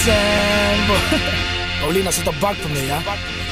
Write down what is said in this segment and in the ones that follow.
Samboii. Paulina sätter back på mig, ja.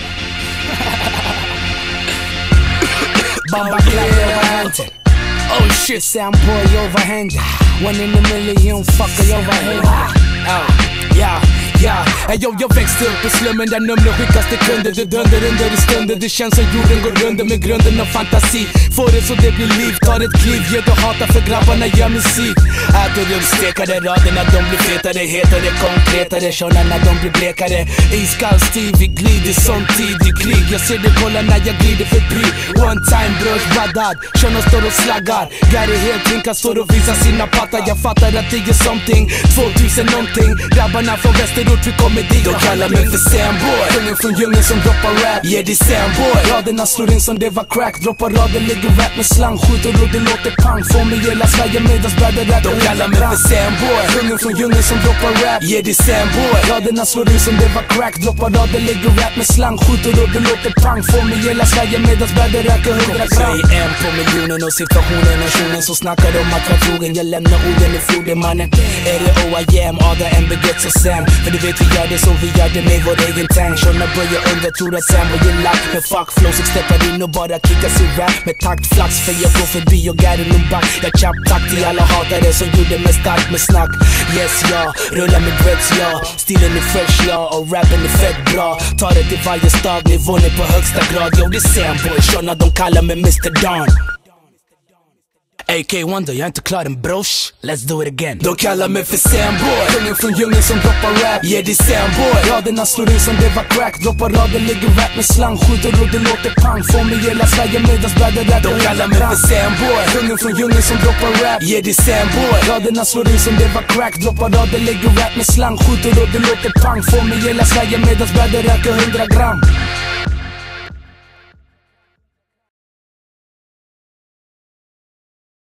Bamba klarar Ante. Oh shit, Samboii overhand. One in a million, fucker overhand. Ja. Jag växte upp i slummen där numren skickas till kunder. Det dönder under i stunder. Det känns som jorden går under med grunden av fantasi. Får det så det blir liv, tar ett kliv. Ger du hatar för grabbarna gör musik. Äter upp stekade raderna, de blir fetare. Hetare, konkretare, tjonarna de blir blekare. Iskall stiv, vi glider som tid i krig. Jag ser det kolla när jag glider förbi. One time brörs badad, tjona står och slaggar. Gary helt drinka står och visar sina pattar. Jag fattar att det är something 2000 någonting. Grabbarna från västerort, vi kommer dit. De kallar mig för Samboii. Kungen från djungeln som droppar rap. Yeah, det är Samboii. Raderna slår in som det var crack. Droppar rader, ligger rap med slang. Skjuter och det låter pang. Får mig hela Sverige medans bräder rap. De kallar mig för Samboii. Kungen från djungeln som droppar rap. Yeah, det är Samboii. Raderna slår in som det var crack. Droppar rader, ligger rap med slang. Skjuter och det låter pang. Får mig hela Sverige medans bräder rap. 100 gram. Jag är en på miljonen och situationen och sjonen som snackar om att vara trogen. Jag lämnar orden i floden, mannen. Är det OIAM, Ada, Mbye och Sam. För du vet vi gör det så vi gör det med vår egen tank. Tjona börjar undra, tror att Samboii är lack. Men fuck flows, jag steppar in och bara kickar sin rap. Med takt flax, för jag går förbi och gärder någon back. Jag chapp takt till alla hatare som gjorde mig stark med snack. Yes, ja, rullar med dreads, ja. Stilen är fresh, ja, och rappen är fett bra. Tar det till varje stad, nivån är på högsta grad. Jo, det är Samboii, tjona de kallar mig Mr. Don. AK Wonder, jag är inte klar än bros. Let's do it again. De kallar mig för Samboii. Kungen från djungeln som droppar rap. Yeah, det är Samboii. Raderna slår in som det var crack. Droppar rader, ligger rap med slang. Skjuter och det låter pang. Får mig hela Sverige medans bräder rap. De kallar mig för Samboii. Kungen från djungeln som droppar rap. Yeah, det är Samboii. Raderna slår in som det var crack. Droppar rader, ligger rap med slang. Skjuter och det låter pang. Får mig hela Sverige medans bräder rap. 100 gram.